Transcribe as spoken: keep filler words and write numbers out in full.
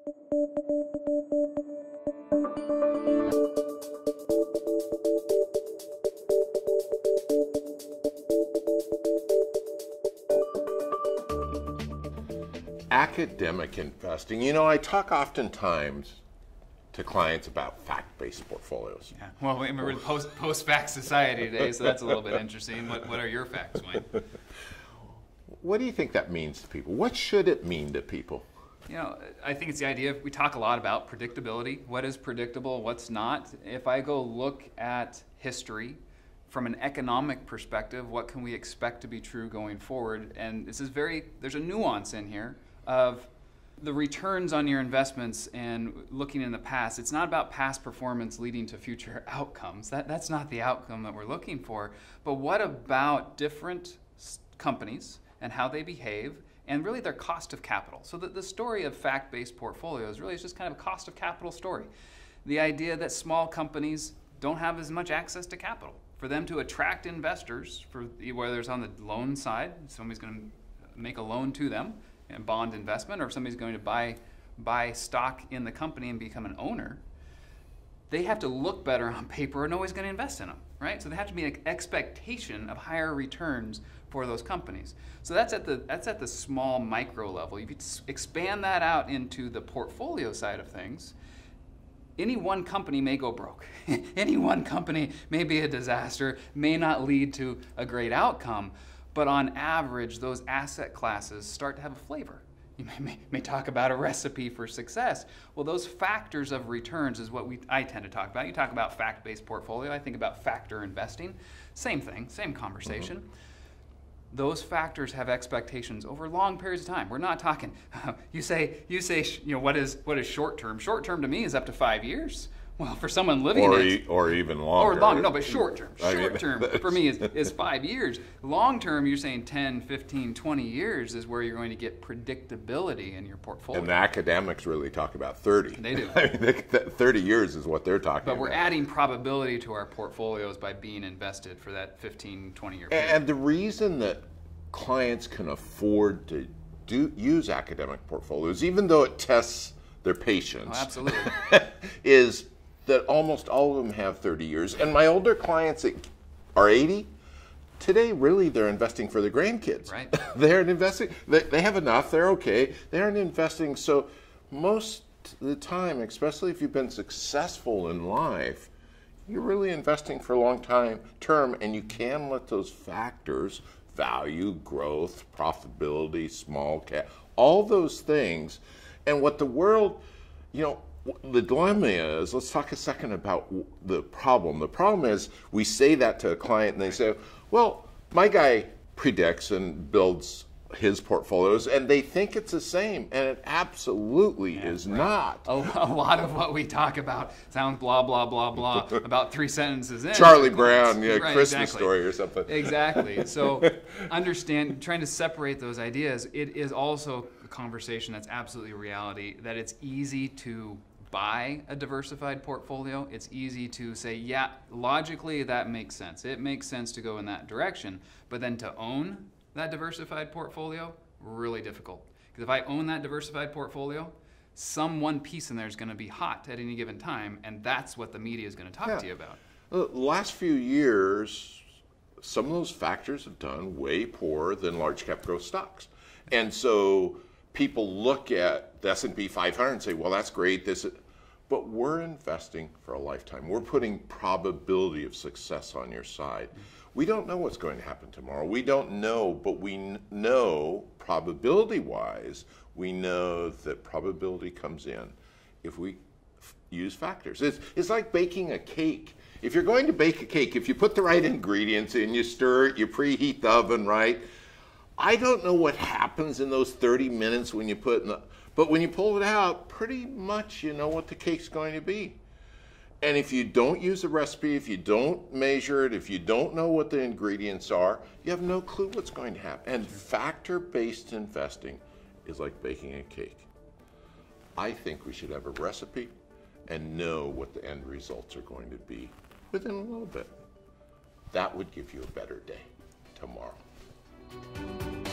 Academic investing. You know, I talk oftentimes to clients about fact-based portfolios. Yeah. Well, we're in post, post-fact society today, so that's a little bit interesting. What, what are your facts, Wayne? What do you think that means to people? What should it mean to people? You know, I think it's the idea of, we talk a lot about predictability. What is predictable, what's not? If I go look at history from an economic perspective, what can we expect to be true going forward? And this is very, there's a nuance in here of the returns on your investments and looking in the past. It's not about past performance leading to future outcomes. That, that's not the outcome that we're looking for. But what about different companies and how they behave and really their cost of capital? So the, the story of fact-based portfolios really is just kind of a cost of capital story. The idea that small companies don't have as much access to capital. For them to attract investors, for whether it's on the loan side, somebody's going to make a loan to them, and bond investment, or if somebody's going to buy buy stock in the company and become an owner, they have to look better on paper and nobody's going to invest in them, right? So there have to be an expectation of higher returns for those companies. So that's at the that's at the small micro level. If you expand that out into the portfolio side of things, any one company may go broke. Any one company may be a disaster, may not lead to a great outcome. But on average, those asset classes start to have a flavor. You may, may, may talk about a recipe for success. Well, those factors of returns is what we I tend to talk about. You talk about fact-based portfolio, I think about factor investing. Same thing, same conversation. Mm-hmm. Those factors have expectations over long periods of time. We're not talking, you say, you say, you know, what is what is short term? Short term to me is up to five years. Well, for someone living or it, e or even longer, or long, no, but short term. I Short mean, term for me is, is five years. Long term, you're saying ten, fifteen, twenty years is where you're going to get predictability in your portfolio. And the academics really talk about thirty. They do. I mean, they, thirty years is what they're talking but about. But we're adding probability to our portfolios by being invested for that fifteen, twenty year period. And the reason that clients can afford to do use academic portfolios, even though it tests their patience, oh, absolutely, is that almost all of them have thirty years. And my older clients that are eighty, today really they're investing for their grandkids. Right. They aren't investing, they, they have enough, they're okay. They aren't investing, so most of the time, especially if you've been successful in life, you're really investing for a long time term, and you can let those factors, value, growth, profitability, small cap, all those things. And what the world, you know, the dilemma is, let's talk a second about the problem. The problem is we say that to a client and they say, well, my guy predicts and builds his portfolios and they think it's the same, and it absolutely yeah, is right. not. A, a lot of what we talk about sounds blah, blah, blah, blah, about three sentences in. Charlie Brown, yeah, right, Christmas exactly. story or something. Exactly. So understand, trying to separate those ideas, it is also a conversation that's absolutely reality, that it's easy to buy a diversified portfolio. It's easy to say, yeah, logically that makes sense. It makes sense to go in that direction. But then to own that diversified portfolio, really difficult. Because if I own that diversified portfolio, some one piece in there is going to be hot at any given time, and that's what the media is going to talk yeah. to you about. The last few years, some of those factors have done way poorer than large cap growth stocks. And so people look at the S and P five hundred and say, well, that's great. This, but we're investing for a lifetime. We're putting probability of success on your side. We don't know what's going to happen tomorrow. We don't know, but we know probability-wise, we know that probability comes in if we use factors. It's, it's like baking a cake. If you're going to bake a cake, if you put the right ingredients in, you stir it, you preheat the oven, right? I don't know what happens in those thirty minutes when you put it in the, but when you pull it out, pretty much you know what the cake's going to be. And if you don't use the recipe, if you don't measure it, if you don't know what the ingredients are, you have no clue what's going to happen. And factor-based investing is like baking a cake. I think we should have a recipe and know what the end results are going to be within a little bit. That would give you a better day tomorrow.